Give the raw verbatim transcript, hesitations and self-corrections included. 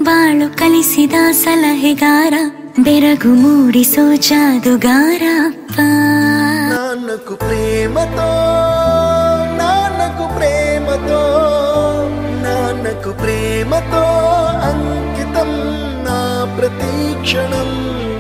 ಬಾಳು ಕಲಿಸಿದ ಸಲಹೆಗಾರ ಬೆರಗು ಮೂಡಿಸೋ ಜಾದುಗಾರ ಅಪ್ಪ. ನಾನಕು ಪ್ರೇಮతో నాన్నకు ప్రేమతో నాన్నకు ప్రేమతో అంకితం నా ప్రతి క్షణం.